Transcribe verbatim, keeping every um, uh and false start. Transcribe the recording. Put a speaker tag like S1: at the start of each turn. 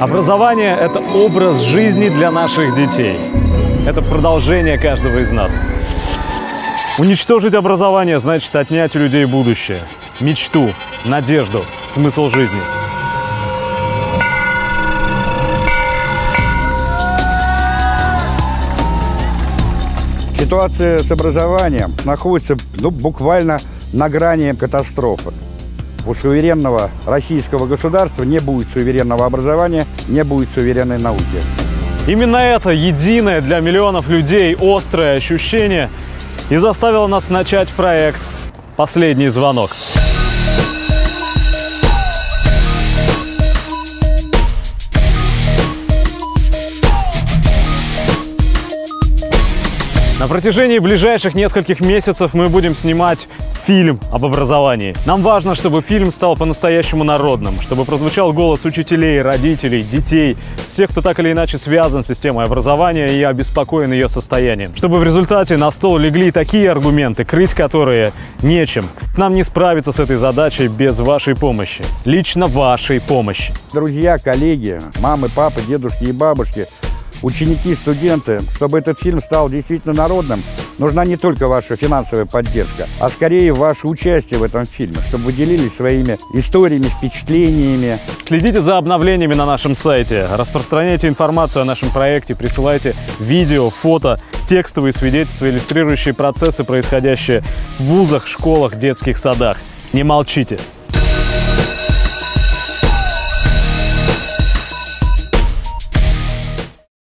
S1: Образование – это образ жизни для наших детей. Это продолжение каждого из нас. Уничтожить образование значит отнять у людей будущее, мечту, надежду, смысл жизни.
S2: Ситуация с образованием находится ну, буквально на грани катастрофы. У суверенного российского государства не будет суверенного образования, не будет суверенной науки.
S1: Именно это единое для миллионов людей острое ощущение и заставило нас начать проект «Последний звонок». На протяжении ближайших нескольких месяцев мы будем снимать фильм об образовании. Нам важно, чтобы фильм стал по-настоящему народным, чтобы прозвучал голос учителей, родителей, детей, всех, кто так или иначе связан с системой образования и обеспокоен ее состоянием. Чтобы в результате на стол легли такие аргументы, крыть которые нечем. Нам не справиться с этой задачей без вашей помощи. Лично вашей помощи.
S2: Друзья, коллеги, мамы, папы, дедушки и бабушки, ученики, студенты, чтобы этот фильм стал действительно народным, нужна не только ваша финансовая поддержка, а скорее ваше участие в этом фильме, чтобы вы делились своими историями, впечатлениями.
S1: Следите за обновлениями на нашем сайте, распространяйте информацию о нашем проекте, присылайте видео, фото, текстовые свидетельства, иллюстрирующие процессы, происходящие в вузах, школах, детских садах. Не молчите!